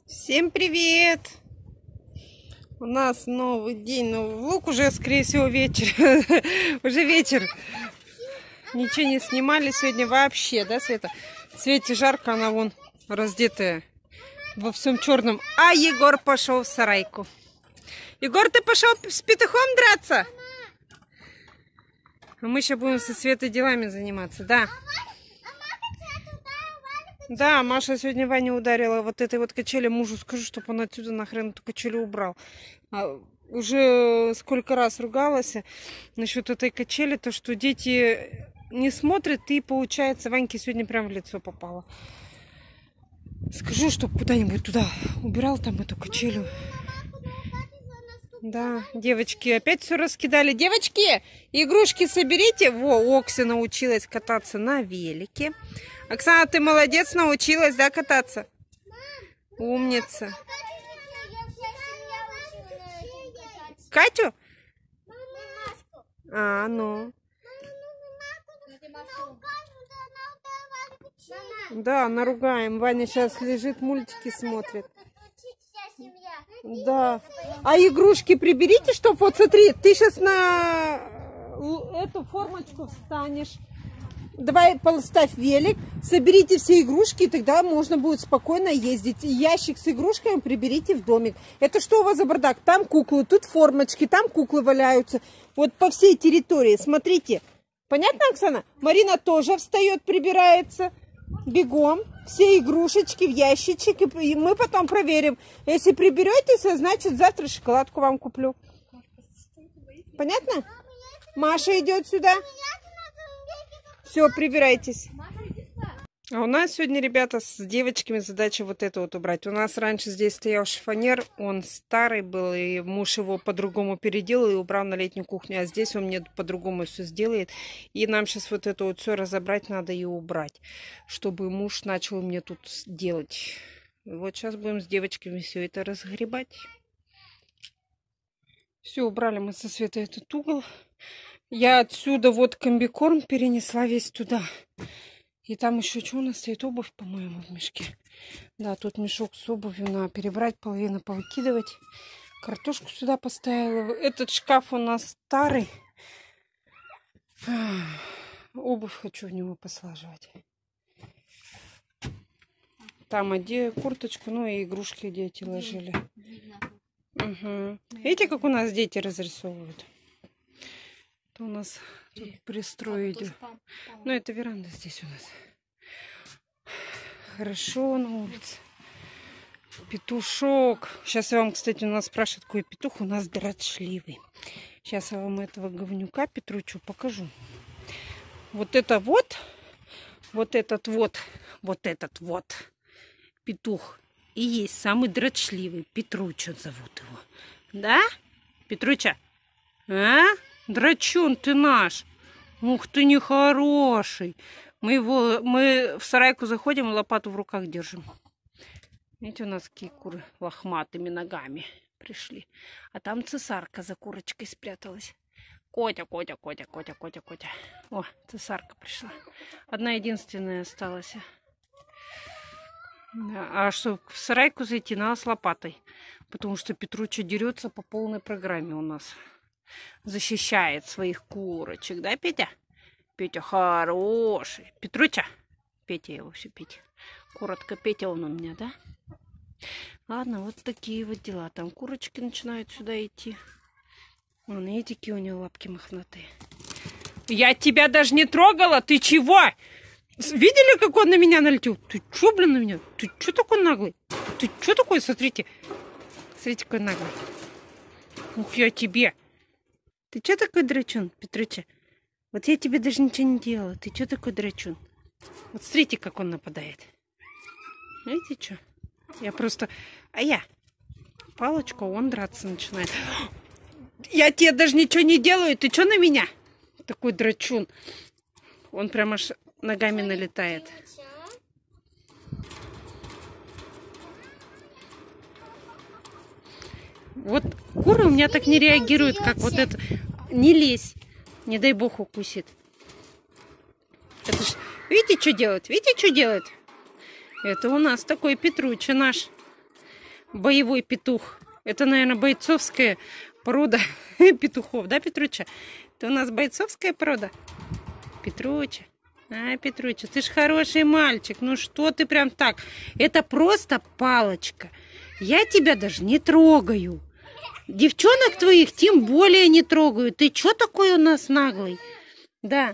Всем привет! У нас новый день, новый влог, уже, скорее всего, вечер. Уже вечер. Ничего не снимали сегодня вообще, да, Света? Свете жарко, она вон раздетая во всем черном. А Егор пошел в сарайку. Егор, ты пошел с петухом драться? А мы сейчас будем со Светой делами заниматься, да. Да, Маша сегодня Ваню ударила вот этой вот качели. Мужу скажу, чтобы он отсюда нахрен эту качелю убрал. Уже сколько раз ругалась насчет этой качели, то что дети не смотрят, и получается Ваньке сегодня прям в лицо попало. Скажу, чтобы куда-нибудь туда убирал там эту качелю. Да, девочки опять все раскидали. Девочки, игрушки соберите. Во, Окси научилась кататься на велике. Оксана, ты молодец, научилась, да, кататься? Умница. Катю? А, ну. Да, наругаем. Ваня сейчас лежит, мультики смотрит. Да. А игрушки приберите, чтобы вот смотри, ты сейчас на эту формочку встанешь. Давай поставь велик, соберите все игрушки, и тогда можно будет спокойно ездить. И ящик с игрушками приберите в домик. Это что у вас за бардак? Там куклы, тут формочки, там куклы валяются. Вот по всей территории, смотрите. Понятно, Оксана? Марина тоже встает, прибирается. Бегом. Все игрушечки в ящичек, и мы потом проверим. Если приберетесь, значит завтра шоколадку вам куплю. Понятно? Маша идет сюда. Все, прибирайтесь. А у нас сегодня, ребята, с девочками задача вот это вот убрать. У нас раньше здесь стоял шифонер, он старый был, и муж его по-другому переделал и убрал на летнюю кухню. А здесь он мне по-другому все сделает. И нам сейчас вот это вот все разобрать надо и убрать, чтобы муж начал мне тут делать. Вот сейчас будем с девочками все это разгребать. Все, убрали мы со Светой этот угол. Я отсюда вот комбикорм перенесла весь туда. И там еще что у нас стоит? Обувь, по-моему, в мешке. Да, тут мешок с обувью. Надо перебрать, половину повыкидывать. Картошку сюда поставила. Этот шкаф у нас старый. Обувь хочу в него послаживать. Там курточку, ну и игрушки дети ложили. Угу. Видите, как у нас дети разрисовывают? У нас тут пристрой идет. Ну, это веранда здесь у нас. Хорошо на улице. Петушок. Сейчас я вам, кстати, у нас спрашивают, какой петух. У нас дрочливый. Сейчас я вам этого говнюка Петручу покажу. Вот это вот этот вот петух и есть самый дрочливый. Петруча зовут его. Да? Петруча? А? Драчун ты наш. Ух ты, нехороший. Мы в сарайку заходим и лопату в руках держим. Видите, у нас какие куры лохматыми ногами пришли. А там цесарка за курочкой спряталась. Котя. О, цесарка пришла. Одна единственная осталась. А чтобы в сарайку зайти, надо с лопатой. Потому что Петруча дерется по полной программе у нас. Защищает своих курочек, да, Петя? Петя хороший. Петруча. Петя его все, Петя. Коротко Петя он у меня, да? Ладно, вот такие вот дела. Там курочки начинают сюда идти. Вон, видите, какие у него лапки мохнатые. Я тебя даже не трогала, ты чего? Видели, как он на меня налетел? Ты что, блин, на меня? Ты что такой наглый? Ты что такой? Смотрите. Смотрите, какой наглый. Ух, я тебе. Ты что такой драчун, Петруча? Вот я тебе даже ничего не делала. Ты что такой драчун? Вот смотрите, как он нападает. Видите, что? Я просто... А я палочку, он драться начинает. Я тебе даже ничего не делаю. Ты что на меня? Такой драчун. Он прямо аж ногами налетает. Вот куры у меня так не реагируют, как вот это. Не лезь. Не дай бог укусит. Это ж... Видите, что делает? Видите, что делает? Это у нас такой Петруча наш. Боевой петух. Это, наверное, бойцовская порода петухов, да, Петруча? Это у нас бойцовская порода? Петруча. Петруча, ты ж хороший мальчик. Ну что ты прям так? Это просто палочка. Я тебя даже не трогаю. Девчонок твоих тем более не трогаю. Ты чё такой у нас наглый? Да.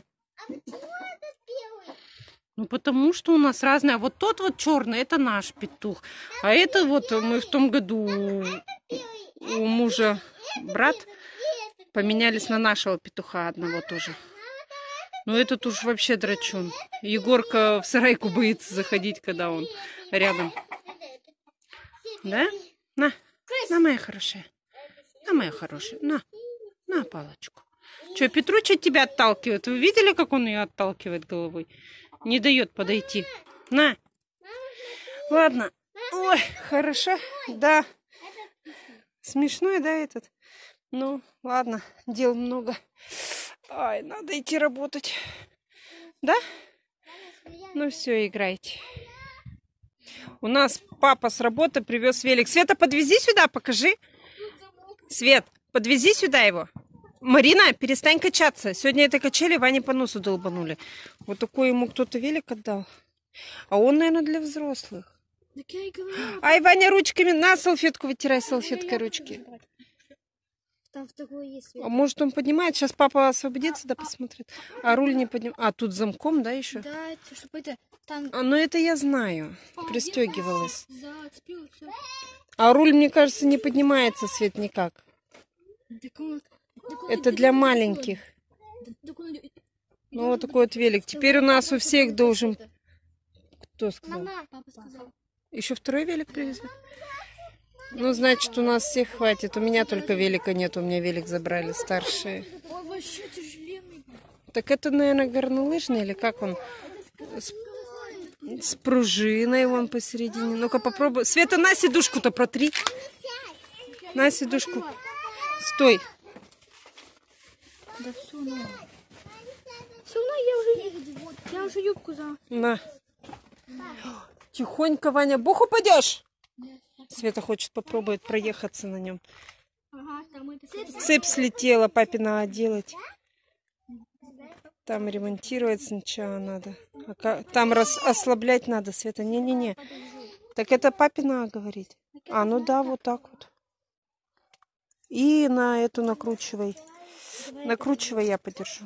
Ну, потому что у нас разные. Вот тот вот черный, это наш петух. А это вот мы в том году у мужа брат поменялись на нашего петуха одного тоже. Но этот уж вообще драчун. Егорка в сарайку боится заходить, когда он рядом. Да? На, моя хорошая. На, моя хорошая. На палочку. Что, Петруча тебя отталкивает? Вы видели, как он ее отталкивает головой? Не дает подойти. На. Ладно. Ой, хорошо. Да. Смешной, да, этот? Ну, ладно. Дел много. Ай, надо идти работать. Да? Ну все, играйте. У нас папа с работы привез велик. Света, подвези сюда, покажи. Свет, подвези сюда его. Марина, перестань качаться. Сегодня это качели, Ване по носу долбанули. Вот такой ему кто-то велик отдал. А он, наверное, для взрослых. Ай, Ваня, ручками на салфетку вытирай, салфеткой ручки. Там в такой есть. А может, он поднимает? Сейчас папа освободится, да, посмотрит. А руль не поднимает. А, тут замком, да, еще? Да, это, чтобы это там... Ну это я знаю. Пристегивалась. Зацепило, всё. А руль, мне кажется, не поднимается, Свет, никак. Это для маленьких. Ну, вот такой вот велик. Теперь у нас у всех должен... Кто сказал? Папа сказал. Еще второй велик привезли? Ну, значит, у нас всех хватит. У меня только велика нет. У меня велик забрали старшие. Он вообще тяжеленный. Так это, наверное, горнолыжный или как он? С пружиной вон посередине. Ну-ка попробуй. Света, на сидушку-то протри. На сидушку. Стой. Да все, ну. Все равно я уже юбку за. На. Тихонько, Ваня. Бух, упадешь. Света хочет попробовать проехаться на нем. Ага, там это... Цепь слетела, папе надо делать. Там ремонтировать сначала надо. Там ослаблять надо, Света. Не-не-не. Так это папе надо говорить. А, ну да, вот так вот. И на эту накручивай. Накручивай, я подержу.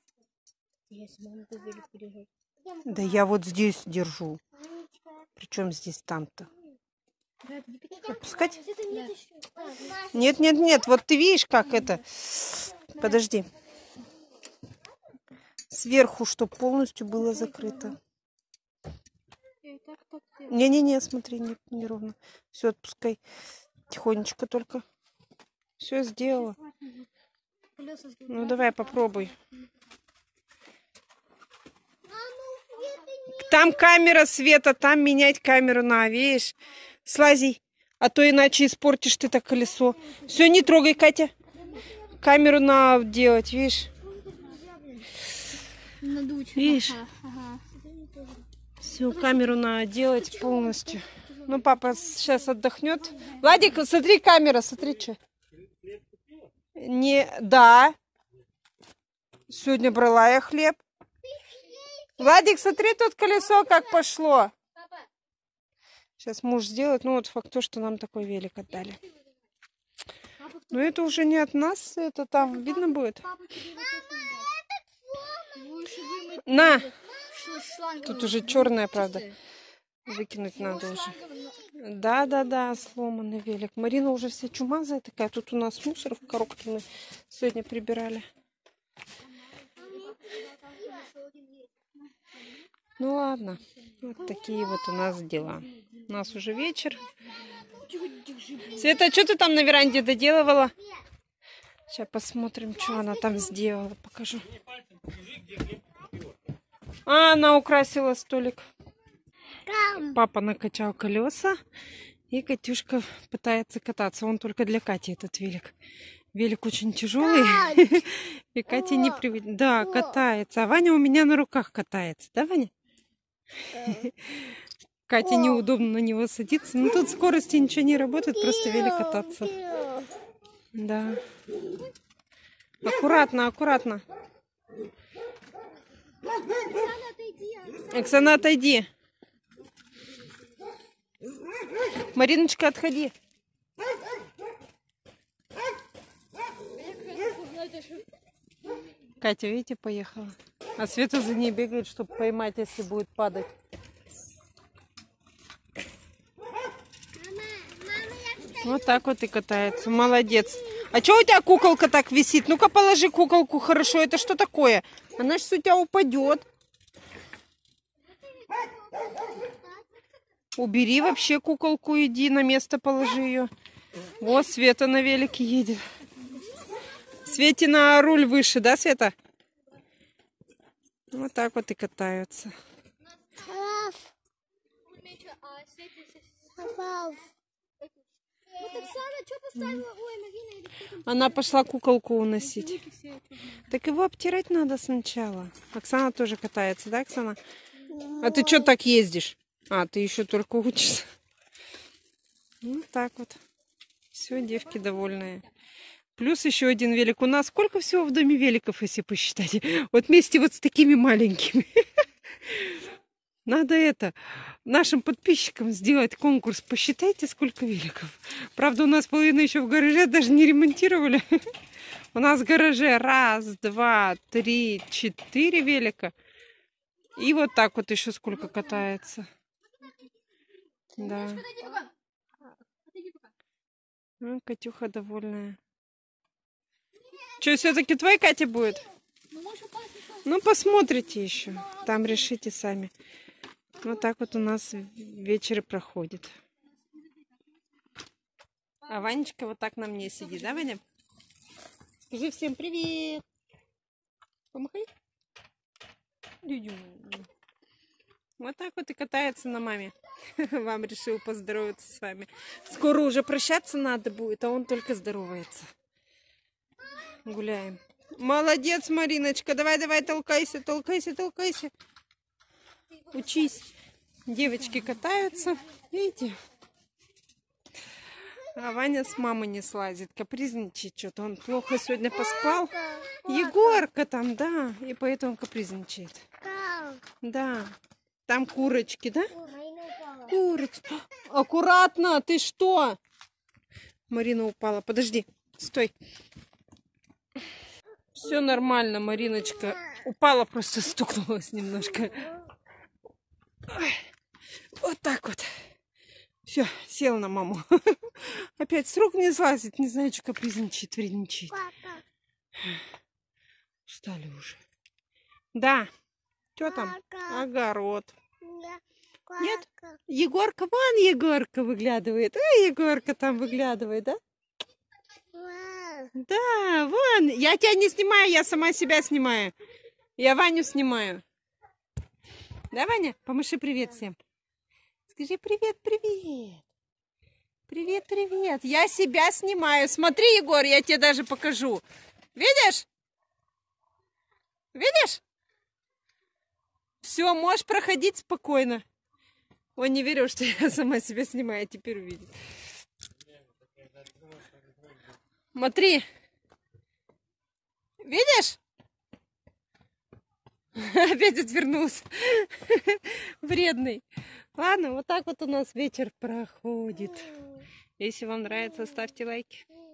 Да я вот здесь держу. Причем здесь там-то? Отпускать? Нет, нет, нет. Вот ты видишь, как это. Подожди. Сверху, чтобы полностью было закрыто. Не-не-не, смотри, не ровно. Все, отпускай. Тихонечко только. Все сделала. Ну, давай, попробуй. Там камера, Света, там менять камеру на, видишь? Слази, а то иначе испортишь ты так колесо. Все, не трогай, Катя. Камеру надо делать, видишь? Видишь? Ага. Все, камеру надо делать полностью. Ну, папа сейчас отдохнет. Владик, смотри, камера, смотри, что. Не, да. Сегодня брала я хлеб. Владик, смотри, тут колесо как пошло. Сейчас муж сделает. Ну, вот факт то, что нам такой велик отдали. Но это уже не от нас, это там видно будет. На! Тут уже черная, правда. Выкинуть надо уже. Да, сломанный велик. Марина уже вся чумазая такая. Тут у нас мусор в коробке мы сегодня прибирали. Ну ладно, вот такие вот у нас дела. У нас уже вечер. Света, что ты там на веранде доделывала? Сейчас посмотрим, что она там сделала. Покажу. А, она украсила столик. Папа накачал колеса. И Катюшка пытается кататься. Он только для Кати этот велик. Велик очень тяжелый. И Катя не привыкла. Да, катается. А Ваня у меня на руках катается. Да, Ваня? Кате неудобно на него садиться. Ну тут скорости ничего не работает, просто велик кататься. Да. Аккуратно, аккуратно. Оксана, отойди. Мариночка, отходи. Катя, видите, поехала. А Света за ней бегает, чтобы поймать, если будет падать. Вот так вот и катается. Молодец. А что у тебя куколка так висит? Ну-ка положи куколку хорошо. Это что такое? Она сейчас у тебя упадет. Убери вообще куколку, иди на место положи ее. Вот Света на велике едет. Свете на руль выше, да, Света? Вот так вот и катаются. Она пошла куколку уносить. Так его обтирать надо сначала. Оксана тоже катается, да, Оксана? А ты что так ездишь? А, ты еще только учишься. Ну, так вот. Все, девки довольные. Плюс еще один велик. У нас сколько всего в доме великов, если посчитать? Вот вместе вот с такими маленькими. Надо это, нашим подписчикам сделать конкурс. Посчитайте, сколько великов. Правда, у нас половина еще в гараже, даже не ремонтировали. У нас в гараже 1, 2, 3, 4 велика. И вот так вот еще сколько катается. Да. Ну, Катюха довольная. Что, все-таки твой Катя будет? Ну, посмотрите еще. Там решите сами. Вот так вот у нас вечер проходит. А Ванечка вот так на мне сидит, да, Ваня? Скажи всем привет. Помахай. Вот так вот и катается на маме. Вам решил поздороваться с вами. Скоро уже прощаться надо будет, а он только здоровается. Гуляем. Молодец, Мариночка. Давай, давай, толкайся, толкайся, толкайся. Учись. Девочки катаются. Видите? А Ваня с мамой не слазит. Капризничает что-то. Он плохо сегодня поспал. Егорка там, да. И поэтому капризничает. Да. Там курочки, да? Курочки. Аккуратно, ты что? Марина упала. Подожди. Стой. Все нормально, Мариночка. Упала, просто стукнулась немножко. Ой. Вот так вот. Все, сел на маму. Опять с рук не слазит. Не знаю, что капризничает, вредничает. Устали уже. Да. Что там? Огород. Нет? Егорка, вон Егорка выглядывает. Ой, Егорка там выглядывает, да? Да, вон. Я тебя не снимаю, я сама себя снимаю. Я Ваню снимаю. Да, Ваня? Помаши привет всем. Скажи привет, привет. Привет, привет. Я себя снимаю. Смотри, Егор, я тебе даже покажу. Видишь? Видишь? Все, можешь проходить спокойно. Он не верил, что я сама себя снимаю, а теперь увидит. Смотри. Видишь? Опять отвернулся. Вредный. Ладно, вот так вот у нас вечер проходит. Если вам нравится, ставьте лайки.